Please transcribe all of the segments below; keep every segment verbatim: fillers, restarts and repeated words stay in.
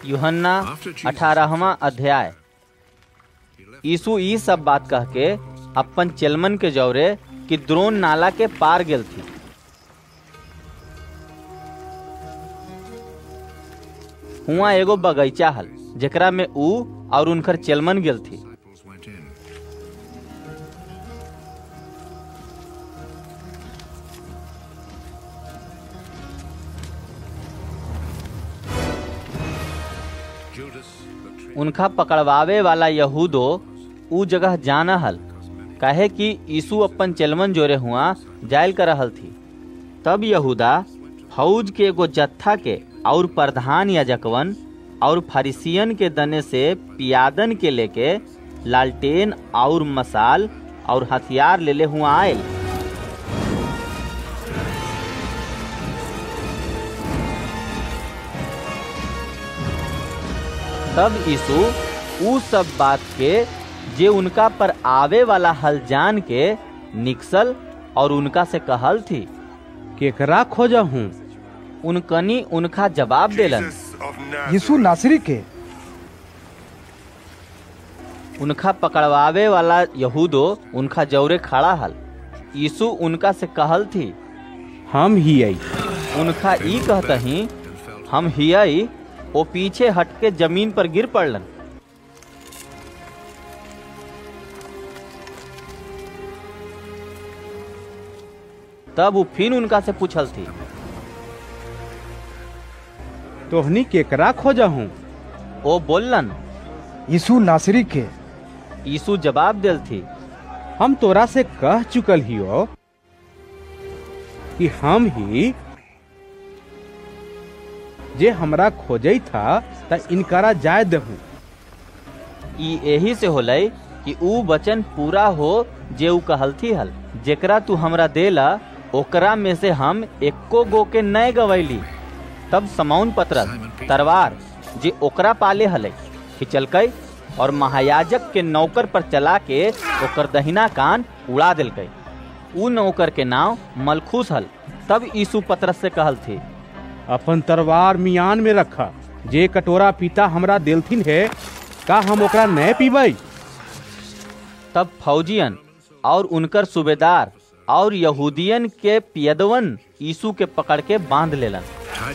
यूहन्ना अठारहवां अध्याय। यीशु ई सब बात कह के अपन चेलमन के जौरे कि द्रोण नाला के पार गेल थी। हुआ एगो बगीचा हल जेकरा में ऊ और उनकर चेलमन गेल थी। उनका पकड़वावे वाला यहूदो ऊ जगह जाना हल, काहे कि यीशु अपन चेलमन जोरे हुआ जायल कर रहल थी। तब यहूदा फौज के एगो जत्था के और प्रधान याजकवन और फरीसियन के दने से पियादन के लेके लालटेन और मसाल और हथियार ले ले हुआ आयल। तब यीशु ऊ सब बात के जे उनका पर आवे वाला हल जान के निकसल और उनका से कहल थी, केकरा खोजा हूँ? उनकनी उनका जवाब देलन, यीशु नासरी के। उनका पकड़वावे वाला यहूदो उनका जौरे खड़ा हल। यीशु उनका से कहल थी, हम ही आई। उनका ई कहतही हम ही आई, वो पीछे हटके जमीन पर गिर पड़लन। तब वो फिर उनका से पूछल थी, तोहनी केकरा खोजा हूँ? वो बोलन, यीशु नासरी के। यीशु जवाब दिल थी, हम तोरा से कह चुकल हियो कि हम ही जे हमरा खोजई था त इनकरा जाय दहूं। ई यही से होलई कि ऊ वचन पूरा हो जे ऊ कहलथी हल, जेकरा तू हमरा देला ओकरा में से हम एको गो के नय गवैली। तब समौन पतरस तरवार जे ओकरा पाले हले खिंचलकई और महायाजक के नौकर पर चला के ओकर दहिना कान उड़ा दिलकई। ऊ नौकर के नाम मलखूस हल। तब यीशु पतरस से कहल थी, अपन तलवार मियान में रखा। जे कटोरा पीता हमरा देलथिन है, का हम ओकरा नहीं पीबई? तब फौजियन और उनकर सूबेदार और यहूदियन के पियदवन यीशु के पकड़ के बांध लेलन।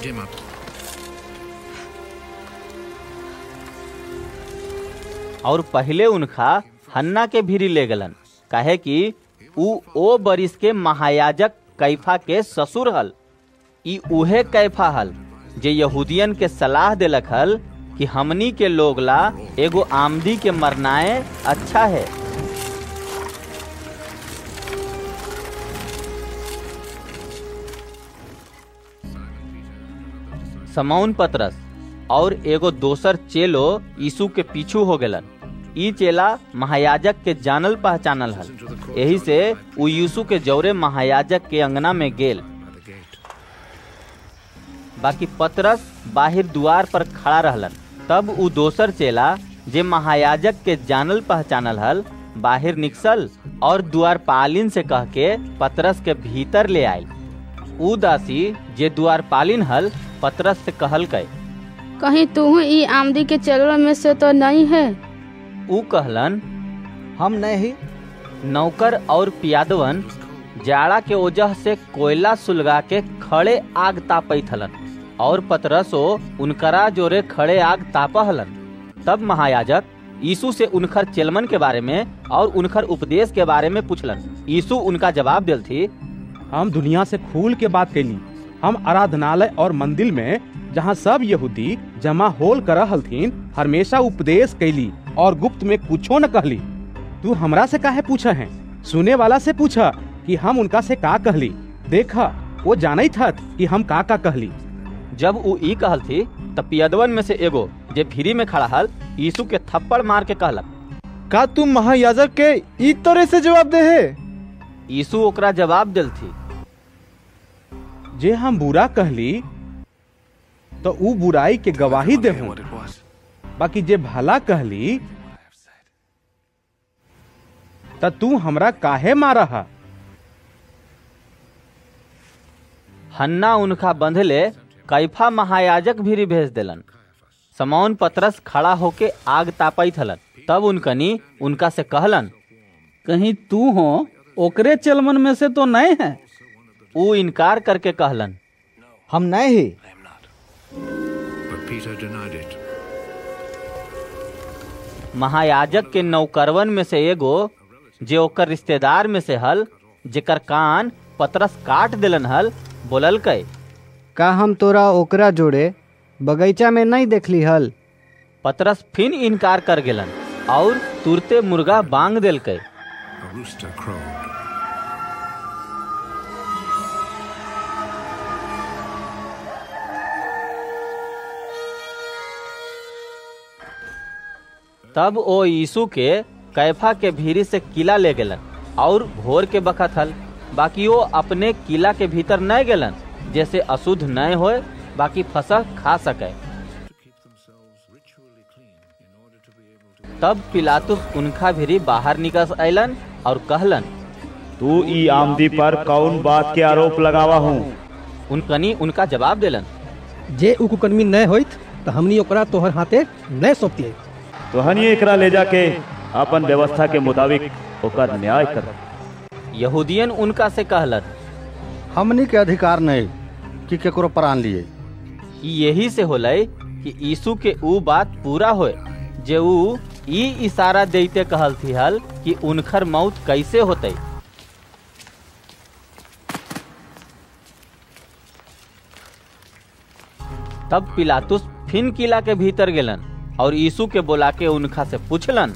और पहले उनका हन्ना के भीरी ले गलन, काहे कि ऊ ओ बरिस के महायाजक कैफा के ससुर हल। ई उहे कैफा हल जे यहूदियन के सलाह देलक हल कि हमनी के लोग ला एगो आमदी के मरनाए अच्छा है। समौन पतरस और एगो दोसर चेलो यीशु के पीछू हो गेलन। ई चेला महायाजक के जानल पहचानल हल, यही से ऊ यीशु के जौरे महायाजक के अंगना में गेल। बाकी पतरस बाहर द्वार पर खड़ा रहलन। तब ऊ दोसर चेला जे महायाजक के जानल पहचानल हल बाहर निकसल और द्वारपालिन से कह के पतरस के भीतर ले आयल। ऊ दासी जे द्वारपालिन हल पतरस से कहल कई, कहीं तू ई आमदी के चेलों में से तो नहीं है? ऊ कहलन, हम नहीं। नौकर और पियादवन जाड़ा के वजह से कोयला सुलगा के खड़े आग तापैत हलन और पतरसो उनकरा जोरे खड़े आग तापा हलन। तब महायाजक यीशु से उनकर चेलमन के बारे में और उनकर उपदेश के बारे में पूछलन। यीशु उनका जवाब दिल थी, हम दुनिया से खूल के बात कैली। हम आराधनालय और मंदिर में जहाँ सब यहूदी जमा होल कर हलथिन हमेशा उपदेश कैली और गुप्त में कुछो न कहली। तू हमरा से काहे पूछा है? सुने वाला से पूछा कि हम उनका से का कहली। देखा वो जानई था कि हम का का कहली। जब वो ई कहल थी तब पियदवन में से एगो जे भीरी में खड़ा हल यीशु के थप्पड़ मार के कहलक, का तुम महायाजक के ई तरह से जवाब दे है? यीशु ओकरा जवाब दिल थी, जे हम बुरा कहली तो ऊ बुराई के गवाही देहूं, बाकी जे भला कहली त तू हमरा काहे मारा? हन्ना उनका बंधले कैफा महायाजक भीरी भेज देलन। समौन पतरस खड़ा होके आग तापैत हलन। तब उनकनी उनका से कहलन, कहीं तू हो ओकरे चेलमन में से तो नहीं है? ऊ इनकार करके कहलन, हम नहीं ही। महायाजक के नौकरवन में से एगो जे ओकर रिश्तेदार में से हल, जेकर कान पतरस काट दिलन हल, बोलल कई, का हम तोरा ओकरा जोड़े बगीचा में नहीं देखली हल? पतरस फिर इनकार कर गेलन और तुरते मुर्गा बांग दिल कई। तब ओ यीशु के कैफा के भीरी से किला ले गेलन और भोर के बखत हल। बाकी वो अपने किला के भीतर न गेलन, जैसे अशुद्ध न होए, बाकी फसह खा सके। तब पिलातुस उनका भीरी बाहर निकल अलन और कहलन, तू ई आमदी पर कौन बात के आरोप लगावा हूँ? उनकनी उनका जवाब दिलन, जे उ कुकर्मी न होइत तो हमनी ओकरा तोहर हाथे न सौंपतिए। तो हनी एकरा ले जाके अपन व्यवस्था के मुताबिक ओकर न्याय कर। यहूदियन उनका से कहलन, हमनी के अधिकार नहीं कि केकरो प्राण लिए। यही से होलय कि यीशु के ऊ बात पूरा होए जे ऊ ई इशारा देते कहल थी हल कि उनकर मौत कैसे होते। तब पिलातुस फिन किला के भीतर गेलन और यीशु के बोला के उनका से पूछलन,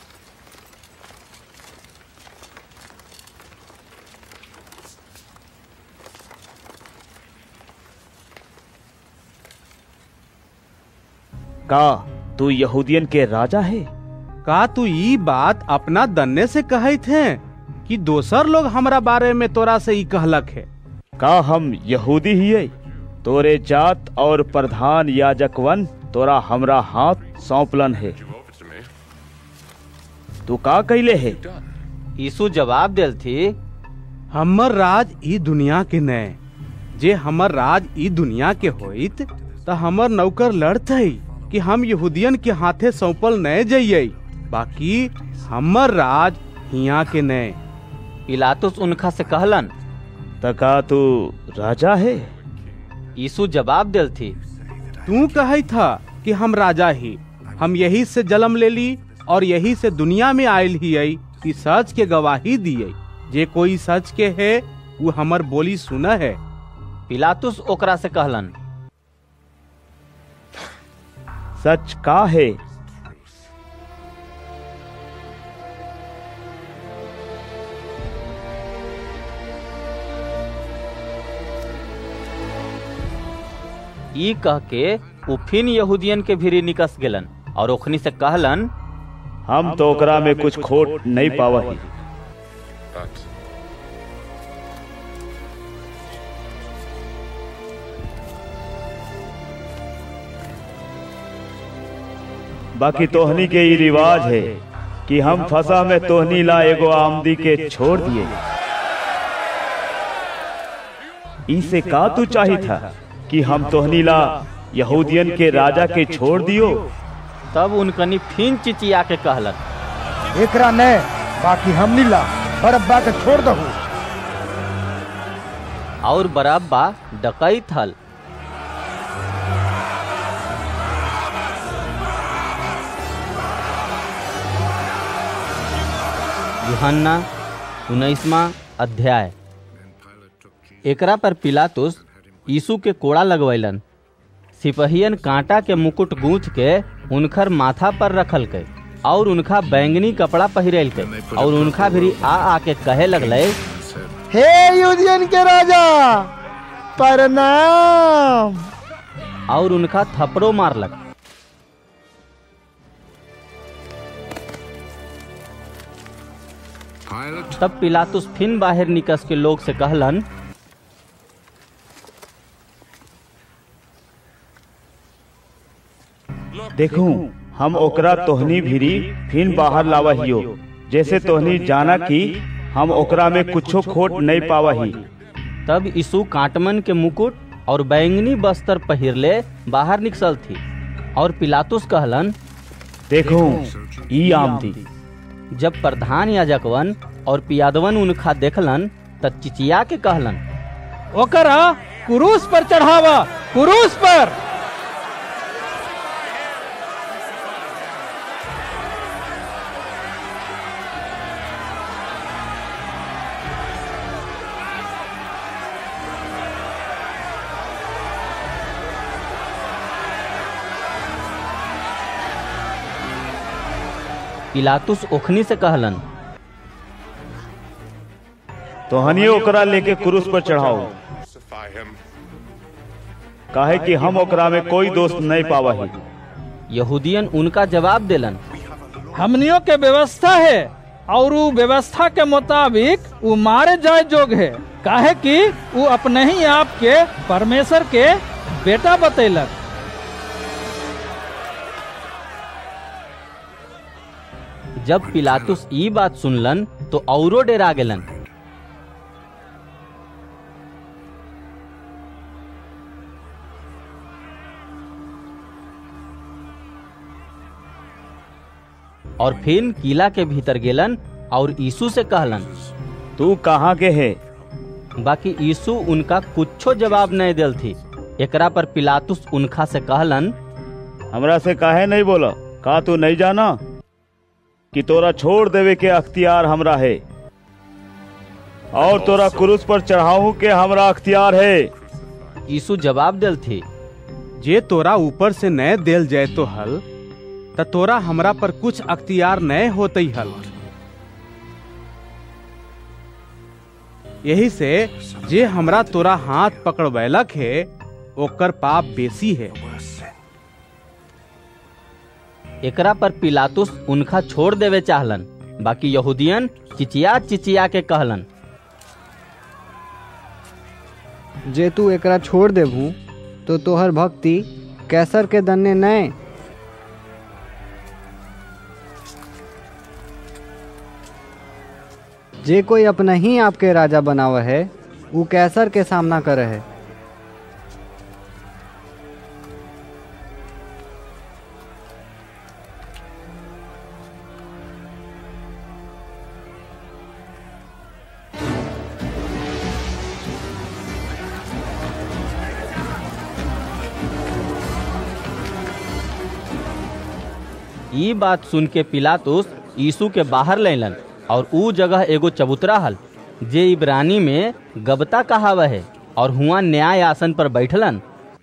का तू यहूदियन के राजा है? का तू ई बात अपना दन्ने से कहे थे कि दोसर लोग हमरा बारे में तोरा से ई कहलक है? का हम यहूदी ही है? तोरे जात और प्रधान याजकवन तोरा हमरा हाथ सौंपलन है। तू का कहले है? यीशु जवाब दिल थी, हमर राज ई दुनिया के नए। जे हमर राज ई दुनिया के होइत त हमर नौकर लड़ते कि हम यहूदियन के हाथे सौंपल न जाइए, बाकी हमर राज हिया के नए। पिलातुस उनका से कहलन, तका तू राजा है? यीशु जवाब दिल थी, तू कहे था कि हम राजा ही। हम यही से जन्म ले ली और यही से दुनिया में आयल ही आई कि सच के गवाही दिए। जे कोई सच के है वो हमर बोली सुना है। पिलातुस ओकरा से कहलन, सच का है? ई कह के उ फिन यहूदियन के भीरी निकस गेलन और ओखनी से कहलन, हम तो ओकरा में कुछ खोट नहीं पावही। बाकी तोहनी के ये रिवाज है कि हम फसा में तोहनी ला एगो आमदी के छोड़ दिए। इसे का तू चाही था कि हम तोहनी ला यहूदियन के राजा के छोड़ दियो? तब उनकनी फिन चिचिया के कहलन, एकरा ने बाकी हमनी ला बरअब्बा के छोड़ दहु। और बरअब्बा डकैत हल। यूहन्ना उन्नीसवां अध्याय। एकरा पर पिलातुस यीशु के कोड़ा लगवैलन। सिपहियन कांटा के मुकुट गूंथ के उनकर माथा पर रखल के और उनका बैंगनी कपड़ा पहिरेल के और उनका भी आ आके कहे लगले, हे यहूदियन के राजा प्रणाम। और उनका थपड़ो मारलक। तब पिलातुस फिन बाहर निकस के लोग से कहलन, देखू हम ओकरा तोहनी भीरी फिन बाहर लावहियो, जैसे तोहनी जाना कि हम ओकरा में कुछो खोट नहीं पावही। तब यीशु कांटमन के मुकुट और बैंगनी बस्तर पहिरले बाहर निकसल थी और पिलातुस कहलन, देखो ई आमदी। जब प्रधान याजकवन और पियादवन उनका देखलन त चिचिया के कहलन, ओकरा क्रूस पर चढ़ावा, क्रूस पर। पिलातुस ओखनी से कहलन, तोहनी ओकरा लेके क्रूस पर चढ़ाओ, काहे कि हम ओकरा में कोई दोष नहीं पावा ही। यहूदियन उनका जवाब देलन, हमनियों के व्यवस्था है और उ व्यवस्था के मुताबिक वो मारे जाए जोग है, काहे कि वो अपने ही आप के परमेश्वर के बेटा बतैलक। जब पिलातुस ई बात सुनलन तो औरो डेरा गेलन। और फिर किला के भीतर गेलन और यीशु से कहलन, तू कहाँ के है? बाकी यीशु उनका कुछो जवाब नहीं दिल थी। एकरा पर पिलातुस उनका से कहलन, हमरा से काहे नहीं बोला? का तू नहीं जाना कि तोरा छोड़ देवे के अख्तियार हमरा है और तोरा क्रूस पर चढ़ाऊ के हमरा अख्तियार है? यीशु जवाब दिल थी, जे तोरा ऊपर से नए देल जाए तो हल त तोरा हमरा पर कुछ अख्तियार नए होते ही हल। यही से जे हमरा तोरा हाथ पकड़वैलक है ओकर पाप बेसी है। एकरा पर पिलातुस उनका छोड़ देवे चाहलन। बाकी यहूदियन चिचिया चिचिया के कहलन, जे तू एकरा छोड़ देबू तो तोहर भक्ति कैसर के दन्ने नए। जे कोई अपना ही आपके राजा बनावा है वो कैसर के सामना करे है। ई बात सुन के पिलातुस यीशु के बाहर लेलन और ऊ जगह एगो चबूतरा हल जे इब्रानी में गबता कहावा है और हुआ न्याय आसन पर बैठलन।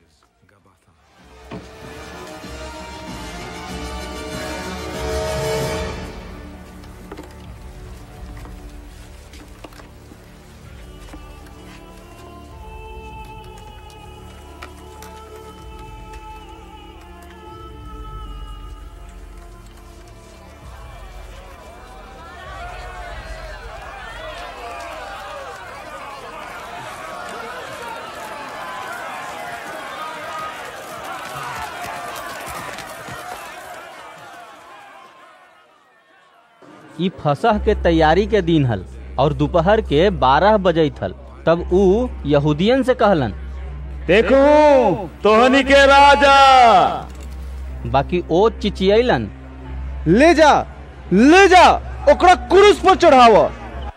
ई फसह के तैयारी के दिन हल और दोपहर के बारह बजे थल। तब ऊ यहूदियन से कहलन, देखो तोहनी के राजा। बाकी ओ चिचियलन, ले जा ले जा ओकरा क्रूस पर चढ़ावा।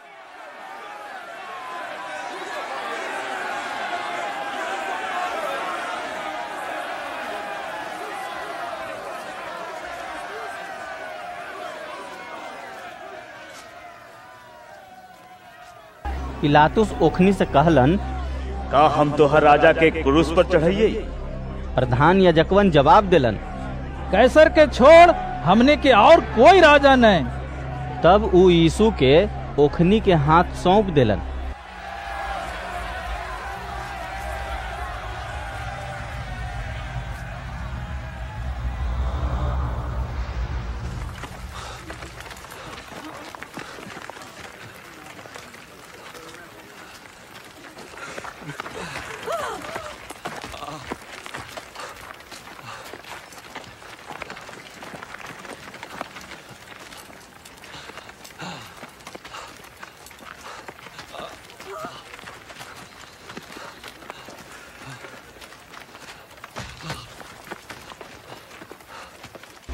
पिलातुस ओखनी से कहलन, का हम तोहर राजा के क्रूस पर चढ़ाइए? प्रधान याजकवन जवाब दिलन, कैसर के छोड़ हमने के और कोई राजा नहीं। तब ऊ यीशु के ओखनी के हाथ सौंप दिलन।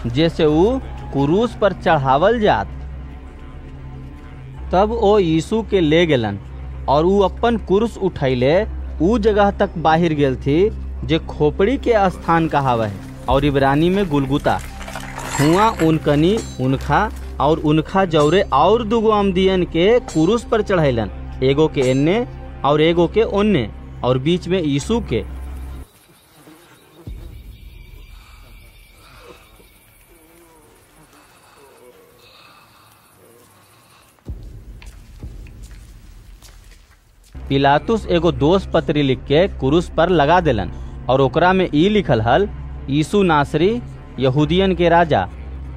जैसे ऊ क्रूस पर चढ़ावल जात। तब ओ यीशु के ले गेलन और ऊ अपन क्रूस उठैले ऊ जगह तक बाहिर गेल थी जे खोपड़ी के स्थान कहावे है और इब्रानी में गुलगुता। हुआ उनकनी उनखा और उनखा जौरे और दुगो अमदियन के क्रूस पर चढ़ैलन, एगो के एन्ने और एगो के ओन्ने, और बीच में यीशु के। पिलातुस एगो दोष पत्री लिख के क्रूस पर लगा देलन और ओकरा में ई लिखल हल, यीशु नासरी यहूदियन के राजा।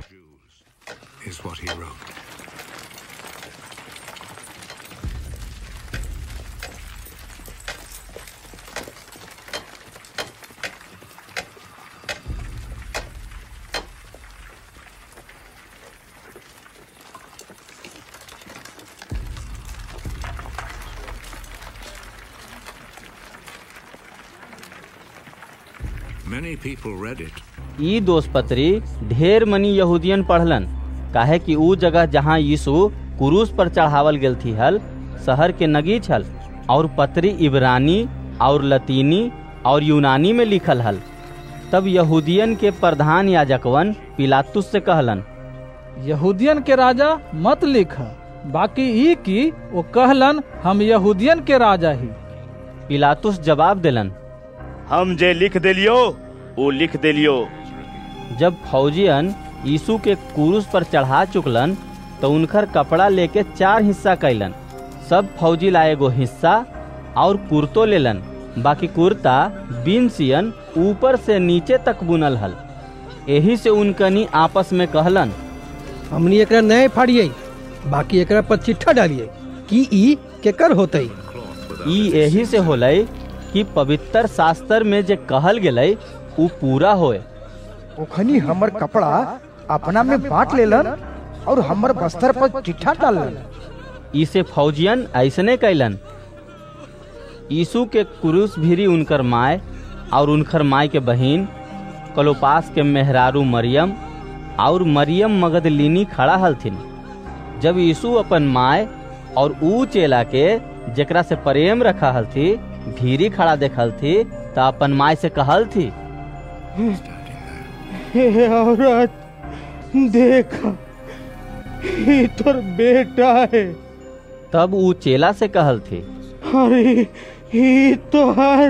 Many people read it. ई दोष पत्री ढेर मनी यहूदियन पढ़लन, काहे कि ऊ जगह जहाँ यीशु क्रूस पर चढ़ावल गेल थी हल शहर के नगी छल, और पत्री इब्रानी और लतीनी और यूनानी में लिखल हल। तब यहूदियन के प्रधान याजकवन पिलातुस से कहलन, यहूदियन के राजा मत लिख, बाकी ई की वो कहलन हम यहूदियन के राजा ही। पिलातुस जवाब देलन, हम जे लिख देलियो वो लिख देलियो। जब फौजियन यीशु के क्रूस पर चढ़ा चुकलन तो उनकर कपड़ा लेके चार हिस्सा कैलन। सब फौजी लाए गो हिस्सा और कुर्तो लेलन, बाकी कुर्ता बिन सियन ऊपर से नीचे तक बुनल हल। यही से उनकनी आपस में कहलन, हमनी एकरा नए फाड़िए, बाकी एकरा पर चिट्ठा डालिए कि ई केकर होतई। ई यही से होलई कि पवित्र शास्त्र में जे कहल गेलई उ पूरा होए। ओखनी हमर कपड़ा अपना में बांट लेलन और हमर बस्तर पर चिट्ठा डालन। इसे फौजियन ऐसने कैलन। यीशु के क्रूस भिरी उनकर माय और उनकर माय के बहिन क्लोपास के मेहरारू मरियम और मरियम मगदलीनी खड़ा हलथिन। जब यीशु अपन माय और ऊ चेला के जेकरा से प्रेम रखा हलथी भीरी खड़ा देखल थी तो अपन माय से कहल थी, हे औरत देखा, ये तोर बेटा है। तब ऊ चेला से कहल थी, अरे ये तोहर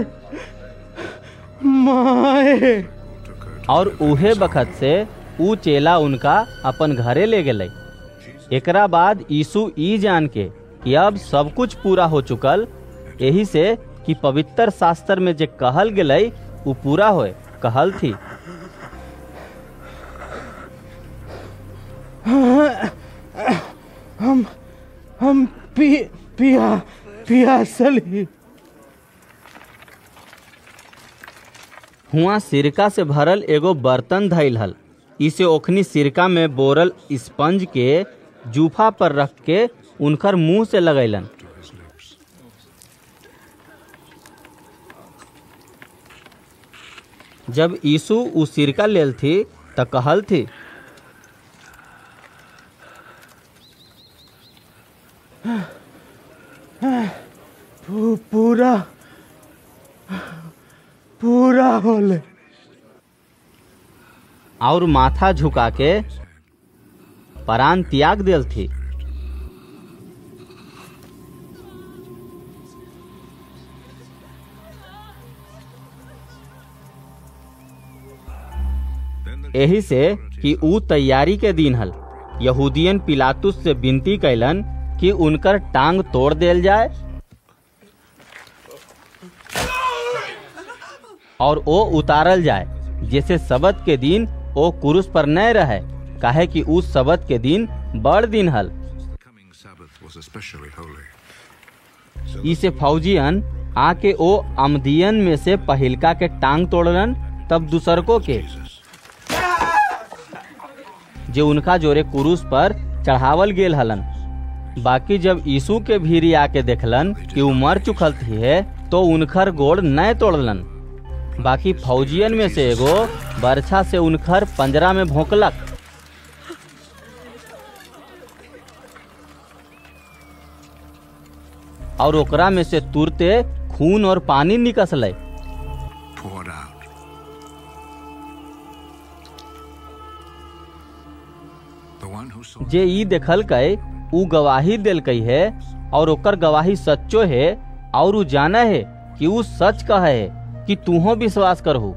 माय। और उहे बखत से ऊ चेला उनका अपन घरे ले गेले। एकरा बाद यीशु ई जान के कि अब सब कुछ पूरा हो चुकल, यही से कि पवित्र शास्त्र में जे कहल गेलई उ पूरा होए, कहल थी, हम हम पी पिया पियासल ही। हुआ सिरका से भरल एगो बर्तन धइल हल। इसे ओखनी सिरका में बोरल स्पंज के जूफा पर रख के उनकर मुंह से लगैलन। जब यीशु उ सिरका लेल थी त कहल थी, पूरा पूरा होले। और माथा झुका के प्राण त्याग देल थी। यही से कि ऊ तैयारी के दिन हल। यहूदियन पिलातुस से विनती कैलन कि उनकर टांग तोड़ देल जाए और ओ उतारल जाए, जैसे सबत के दिन ओ क्रूस पर न रहे, काहे कि उस सबत के दिन बड़ दिन हल। इसे फौजियन आके ओ अमदियन में से पहिलका के टांग तोड़लन, तब दूसरको के जो उनका जोरे क्रूस पर चढ़ावल गेल हलन। बाकी जब यीशु के भीरी आके देखलन कि उ मर चुकल थी है, तो उनकर गोड़ न तोड़लन। बाकी फौजियन में से एगो बरछा से उनकर पंजरा में भोंकलक। और ओकरा में से तुरते खून और पानी निकसले। poured out. The one who saw जे ई देखल कई ऊ गवाही दिल कई है और ओकर गवाही सच्चो है और ऊ जाना है कि ऊ सच कहे है कि तूहो विश्वास करहु।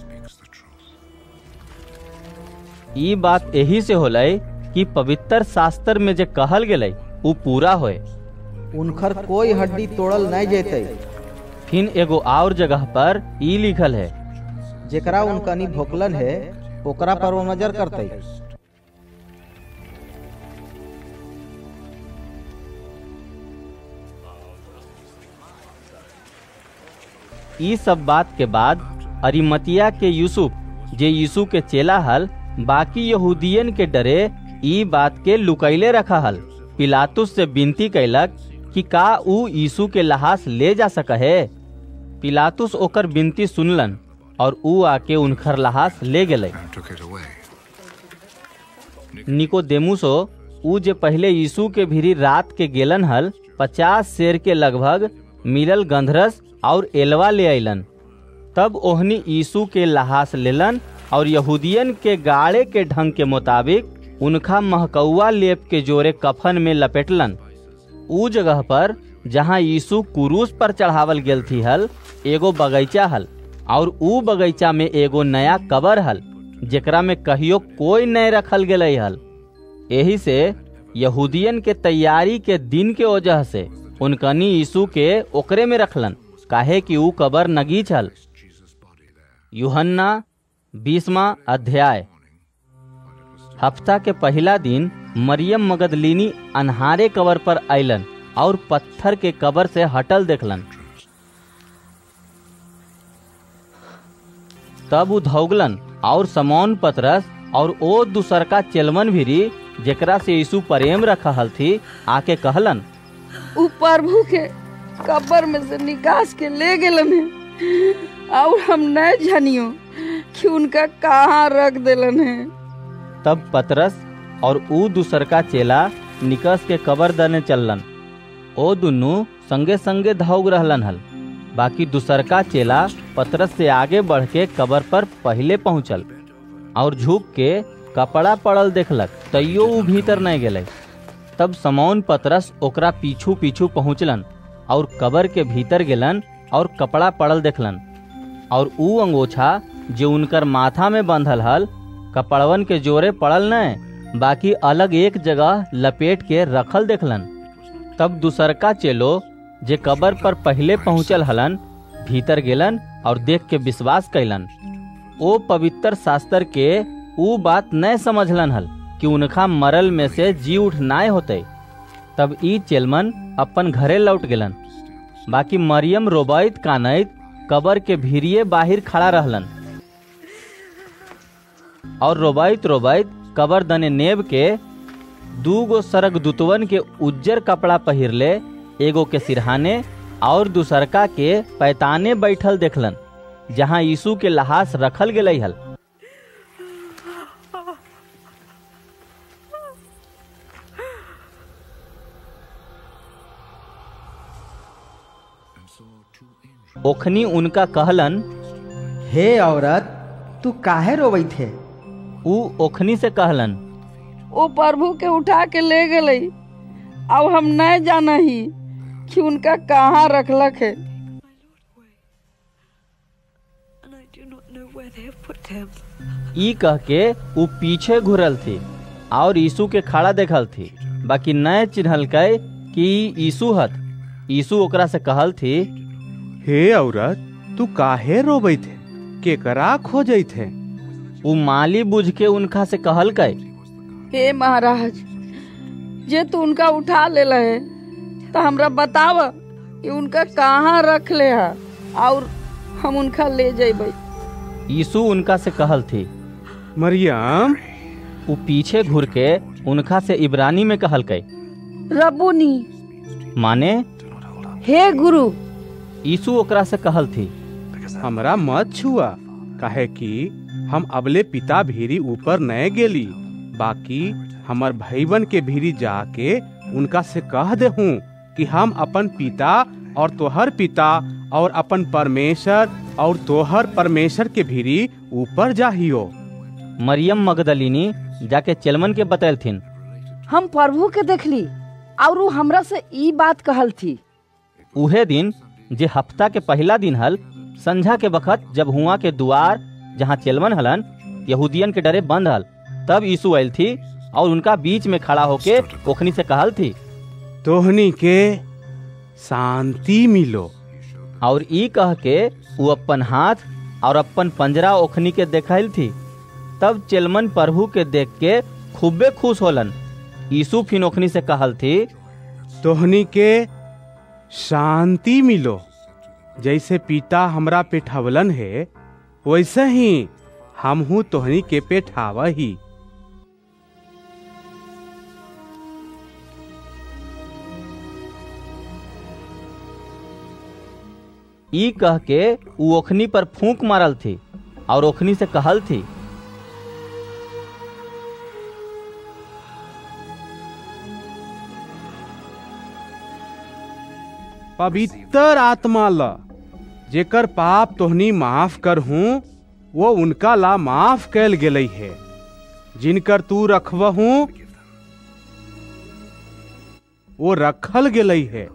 ई बात यही से होलै कि पवित्र शास्त्र में जे कहल गेलै ऊ पूरा होए। उनकर कोई हड्डी तोड़ल नहीं जेते। फिर एगो और जगह पर ई लिखल है, जेकरा उनकनी भोकलन है ओकरा पर वो नजर करते। ई सब बात के बाद अरिमतिया के यूसुफ जे यीशु के चेला हल बाकी यहूदियन के डरे ई बात के लुकैले रखा हल। पिलातुस से विनती कैलक कि का ऊ यीशु के लहास ले जा सके है। पिलातुस ओकर विनती सुनलन और ऊ आके उनकर लहास ले गेले। took it away. निकोदेमुसो ऊ जे पहले यीशु के भीरी रात के गेलन हल पचास शेर के लगभग मिलल गंधरस और एलवा ले अलन। तब ओहनी यीशु के लहास लेलन और यहूदियन के गाड़े के ढंग के मुताबिक उनका महकौआ लेप के जोरे कफन में लपेटलन। ऊ जगह पर जहाँ यीशु क्रूस पर चढ़ावल गेल थी हल एगो बगीचा हल और ऊ बगीचा में एगो नया कबर हल जेकरा में कहियो कोई नहीं रखल गेले हल। यही से यहूदियन के तैयारी के दिन के वजह से उनकनी यीशु के ओकरे में रखलन, काहे कि ऊ कबर नगी छल। यूहन्ना बीसवां अध्याय। हफ्ता के पहला दिन मरियम मगदलीनी अन्हारे कबर पर अइलन और पत्थर के कबर से हटल देखलन। तब ऊ धौगलन और समौन पतरस और ओ दूसरका चेलमन भिरी जेकरा से यीशु प्रेम रखल थी आके कहलन, ऊ प्रभु के कब्र में से निकास के ले गेलन है और हम नहीं जानियो कि उनका कहाँ रख देलन है। तब पतरस और ऊ दूसरका चेला निकस के कबर दने चललन। ओ दुन्नु संगे संगे धौग रहलन हल। बाकी दूसरका चेला पतरस से आगे बढ़ के कबर पर पहले पहुंचल और झुक के कपड़ा पड़ल देखलक, तैयो ऊ भीतर नहीं गेले। तब समौन पतरस ओकरा पीछू पीछू पहुंचलन और कबर के भीतर गेलन और कपड़ा पड़ल देखलन और ऊ अंगोछा जो उनकर माथा में बंधल हल कपड़वन के जोरे पड़ल नहीं, बाकी अलग एक जगह लपेट के रखल देखलन। तब दूसरका चेलो जे कबर पर पहले पहुंचल हलन भीतर गेलन और देख के विश्वास कैलन। ओ पवित्र शास्त्र के ऊ बात नहीं समझलन हल कि उनका मरल में से जी उठ नाय होते। तब ई चेलमन अपन घरे लौट गेलन। बाकी मरियम रोबैत कानैत कबर के भीरिये बाहर खड़ा रहलन और रोबैत रोबैत कबर दने नेब के दूगो सरक दूतवन के उज्जर कपड़ा पहिरले एगो के सिरहाने और दूसरका के पैताने बैठल देखलन जहाँ यीशु के लहास रखल गेलै हल। ओखनी उनका कहलन, हे औरत तू काहे रोवैत है? ऊ ओखनी से कहलन, ओ प्रभु के उठा के ले गए अब हम नहीं जाना ही कि उनका कहाँ रखलक है। ई कह के ऊ पीछे घुरल थी और यीशु के खड़ा देखल थी, बाकी नए चिन्हल के कि यीशु हत। यीशु ओकरा से कहल थी, हे औरत तू काहे रोबैत है? केकरा खोजैत है? ऊ माली बुझ के उनका से कहल के, हे महाराज जे तू उनका उठा ले है तो हमरा बताव कि उनका कहाँ रख ले है और हम उनका ले जेबै। यीशु उनका से कहल थी, मरियम। ऊ पीछे घुर के उनका से इब्रानी में कहल के, रब्बुनी माने हे गुरु। यीशु ओकरा से कहल थी, हमरा मत छुआ, काहे कि हम अबले पिता भीरी ऊपर नए गेली, बाकी हमर भाईबन के भीरी जाके उनका से कह दे हूँ कि हम अपन पिता और तोहर पिता और अपन परमेश्वर और तोहर परमेश्वर के भीरी ऊपर जाहियो। मरियम मगदलिनी जाके चेलमन के बतैलथिन, हम प्रभु के देखली और उ हमरा से ई बात कहल थी। उहे दिन जे हफ्ता के पहला दिन हल, संझा के बखत जब हुआ के दुआर जहाँ चेलमन हलन यहूदियन के डरे बंद हल, तब यीशु आयल थी और उनका बीच में खड़ा होके ओखनी से कहल थी, तोहनी के शांति मिलो। और ई कह के वो अपन हाथ और अपन पंजरा ओखनी के देखल थी। तब चेलमन प्रभु के देख के खूबे खुश होलन। यीशु फिर ओखनी से कहल थी, तोहनी के शांति मिलो। जैसे पिता हमरा पे ठवलन है, वैसे ही हमहू तोहनी के पे ठावा ही। ई कह के उ ओखनी पर फूंक मारल थी और ओखनी से कहल थी, पवित्र आत्मा ला जेकर पाप तोहनी माफ कर हूँ, वो उनका ला माफ कैल गेलई है। जिनकर तू रखवहूँ वो रखल गेलई है।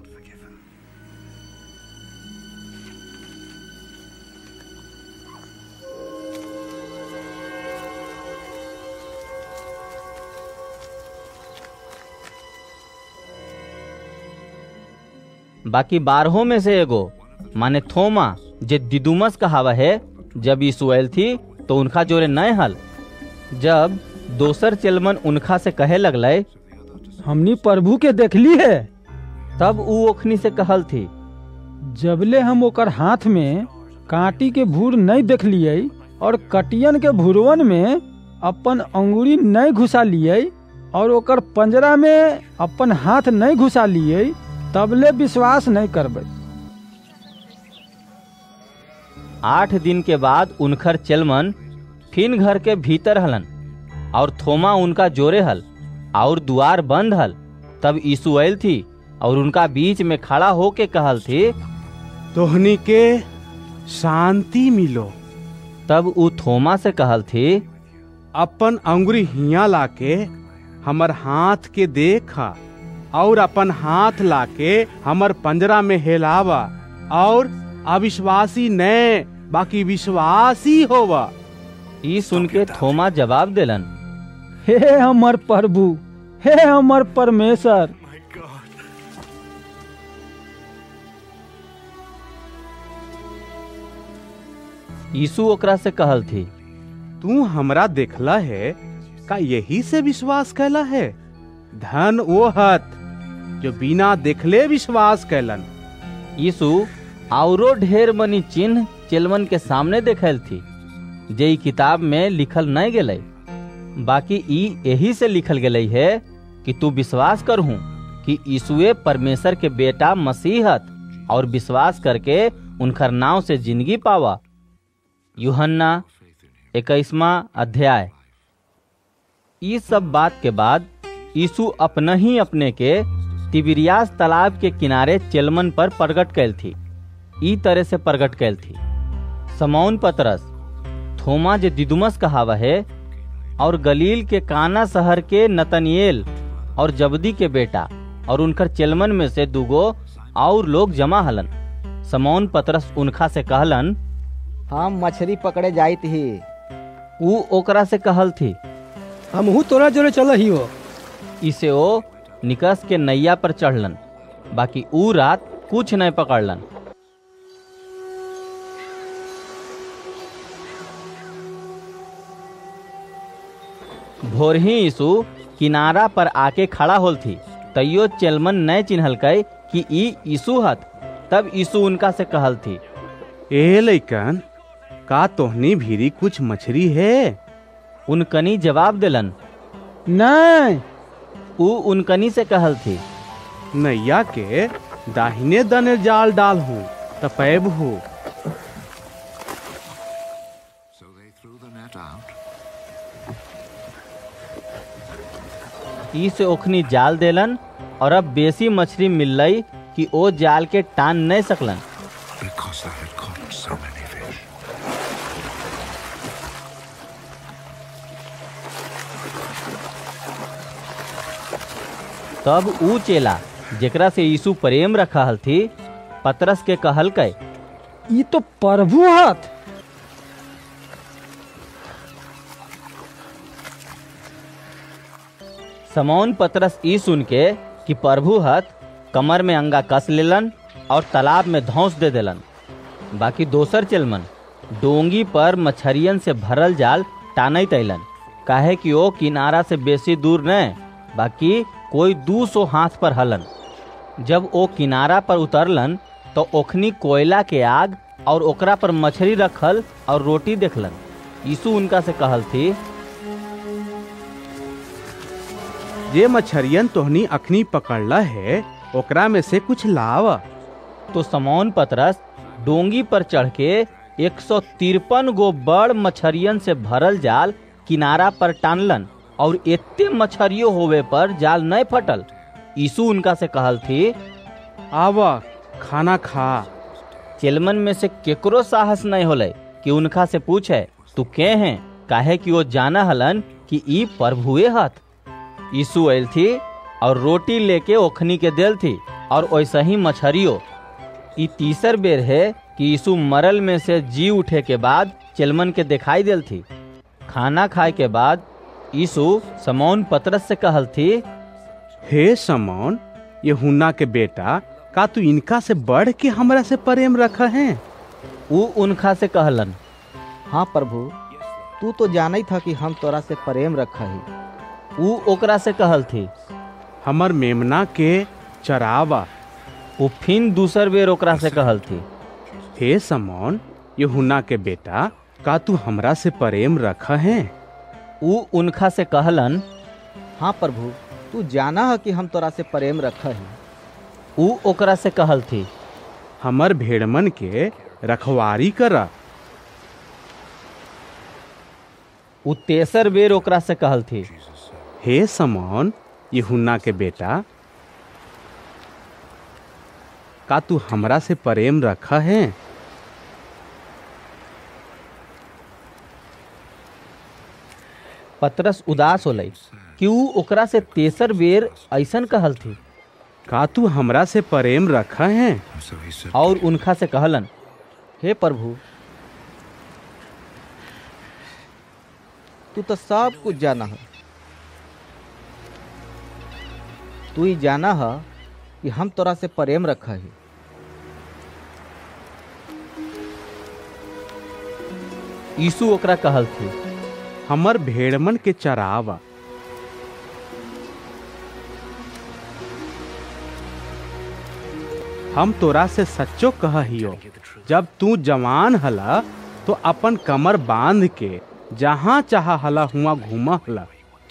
बाकी बारहों में से एगो माने थोमा जे दिदुमस कहावा है, जब यीशु आयल थी तो उनका जोरे नए हल। जब दोसर चेलमन उनका से कहे लगले, हमनी प्रभु के देखली है, तब उ ओखनी से कहल थी, जबले हम ओकर हाथ में कांटी के भूर नहीं देखलिए और कटियन के भूरवन में अपन अंगुरी नहीं घुसा लिए और ओकर पंजरा में अपन हाथ नहीं घुसा लिए, तबले विश्वास नहीं करबे। आठ दिन के बाद उनकर चेलमन फिन घर के भीतर हलन और थोमा उनका जोरे हल और दुआर बंद हल। तब यीशु आयल थी और उनका बीच में खड़ा होके कहल थी, तोहनी के शांति मिलो। तब उ थोमा से कहल थी, अपन अंगुरी हिया लाके हमर हाथ के देखा और अपन हाथ लाके हमर पंजरा में हेलावा और अविश्वासी ने बाकी विश्वासी होवा। ई सुन के थोमा जवाब देलन, हे हमर प्रभु, हे हमर परमेश्वर। यीशु ओकरा से कहल थी, तू हमरा देखला है, का यही से विश्वास कैला है? धन वो हत जो बिना देखले विश्वास कैलन। यीशु औरो ढेर मनी चिन्ह चेलमन के सामने देखल थी, जे किताब में लिखल नहीं गेलै। बाकी ई यही से लिखल गेलै है कि तू विश्वास करहूँ कि यीशुए परमेश्वर के बेटा मसीहत और विश्वास करके उनकर नाव से जिंदगी पावा। यूहन्ना इक्कीसवां अध्याय। इस सब बात के बाद यीशु अपना ही अपने के तिबिरियास तालाब के किनारे चेलमन पर प्रगट कैल थी। ई तरह से प्रगट कैल थी, समौन पतरस, थोमा जे दिदुमस कहावा है, और गलील के काना शहर के नतनिएल और जबदी के बेटा, और उनकर चेलमन में से दुगो और लोग जमा हलन। समौन पतरस उनका से कहलन, हम मछली पकड़े जाइत ही। ऊ ओकरा से कहल थी, हमहू तोरा जोरे चल ही हो। इसे ओ निकस के नैया पर चढ़लन, बाकी ऊ रात कुछ नहीं पकड़लन। भोर ही यीशु किनारा पर आके खड़ा होल थी, तैयो चेलमन नहीं चिन्हल कै कि ई यीशु हत। तब यीशु उनका से कहल थी, ए लइकन, का तोहनी भीरी कुछ मछली है? उनकनी जवाब दिलन, नहीं। ऊ उनकनी से कहल थी, नैया के दाहिने दने जाल डाल हूँ तपैब हूँ। ई से ओखनी जाल देलन और अब बेसी मछली मिलई कि ओ जाल के टान नहीं सकलन। Because they had caught so many fish. तब ऊ चेला जेकरा से यीशु प्रेम रखा हल थी पतरस के कहल कै, ई तो प्रभु हाथ। समौन पतरस ई सुन के कि प्रभु हत कमर में अंगा कस लेलन और तालाब में धौंस दे देलन। बाकी दोसर चेलमन डोंगी पर मछरियन से भरल जाल टानैत अइलन, काहे कि ओ किनारा से बेसी दूर न बाकी कोई दू सौ हाथ पर हलन। जब ओ किनारा पर उतरलन तो ओखनी कोयला के आग और ओकरा पर मछली रखल और रोटी देखलन। यीशु उनका से कहल थी, जे मछरियन तोहनी अखनी पकड़ला है ओकरा में से कुछ लाव। तो समौन पतरस डोंगी पर चढ़ के एक सौ तिरपन गो बड़ मछरियन से भरल जाल किनारा पर टानलन और एते मछरियों होवे पर जाल नहीं फटल। यीशु उनका से कहल थी, आवा खाना खा। चेलमन में से केकरो साहस नहीं होले कि उनका से पूछे, तू के हैं? काहे कि वो जाना हलन कि ई प्रभुए हत। यीशु आयल थी और रोटी लेके ओखनी के देल थी और वैसा ही मछरियों। ई तीसर बेर है कि यीशु मरल में से जी उठे के बाद चेलमन के दिखाई देल थी। खाना खाए के बाद यीशु समौन पतरस से कहल थी, हे समौन यूहन्ना के बेटा, का तू इनका से बढ़ के हमरा से प्रेम रखा है? ऊ उनका से कहलन, हाँ प्रभु, तू तो जाना ही था कि हम तोरा से प्रेम रखा ही। ऊ ओकरा से कहल थी, हमर मेमना के चरावा। ऊ फिन दूसर बेर ओकरा से कहल थी, हे समौन यूहन्ना के बेटा, का तू हमरा से प्रेम रखा है? ऊ उनका से कहलन, हाँ प्रभु, तू जाना है कि हम तोरा से प्रेम रखा है। ऊ ओकरा से कहल थी, हमर भेड़मन के रखवारी करा। ऊ तेसर बेर ओकरा से कहल थी, हे समौन यूहन्ना के बेटा, का तू हमरा से प्रेम रखा है? पतरस उदास होलई कि ऊ ओकरा से तेसर बेर ऐसन कहल थी, का तू हमरा से प्रेम रखा है? और उनका से कहलन, हे प्रभु, तू तो सब कुछ जाना है। तू ही जाना है कि हम तोरा से प्रेम रखा है। यीशु ओकरा कहल थी, हमर भेड़मन के चरावा। हम तोरा से सच्चो कहियो, जब तू जवान हला तो अपन कमर बांध के जहाँ चाह हला हुआ घूमा हला।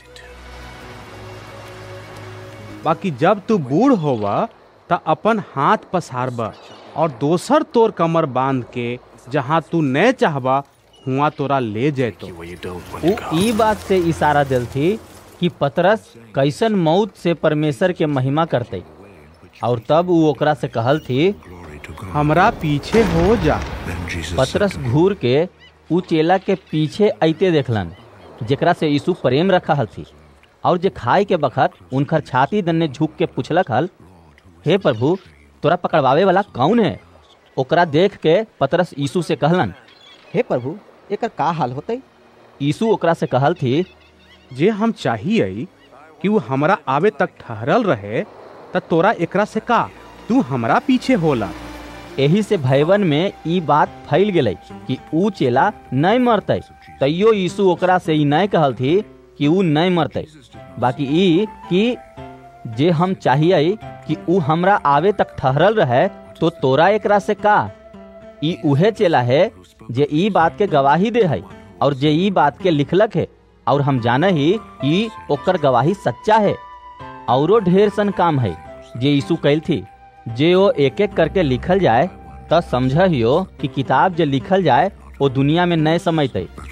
बाकी जब तू बूढ़ होवा त अपन हाथ पसारबा और दोसर तोर कमर बांध के जहाँ तू न चाहबा हुआ तोरा ले जैतो। ऊ ई बात से इशारा दिल थी कि पतरस कैसन मौत से परमेश्वर के महिमा करते। और तब ऊ ओकरा से कहल थी, हमरा पीछे हो जा। पतरस घूर के ऊ चेला के पीछे आइते देखलन जेकरा से यीशु प्रेम रखा हल थी। और जे खाए के बखत उनकर छाती दन्ने झुक के पूछलक हल, हे प्रभु, तोरा पकड़वावे वाला कौन है? ओकरा देख के पतरस यीशु से कहलन, हे प्रभु, एकर का हाल होतई? यीशु ओकरा से कहल थी, जे हम चाहिए कि वो हमरा आवे तक ठहरल रहे त तोरा एकरा से का, तू हमरा पीछे होला। एही से भयवन में ई बात फैल गेलै कि ऊ चेला नहीं मरते। तैयो यीशु ओकरा से ई नहीं कहल थी कि ऊ नहीं मरते, बाकी ई कि जे हम चाहिए कि ऊ हमरा आवे तक ठहरल रहे तो तोरा एकरा से का। ई उहे चेला है जे ई बात के गवाही दे है और जे ई बात के लिखलक है, और हम जाने ही ई ओकर गवाही सच्चा है। औरो ढेर सन काम है जे यीशु कैल थी, जे वो एक एक करके लिखल जाए त समझ हियो कि किताब जे लिखल जाए वो दुनिया में नहीं समझते।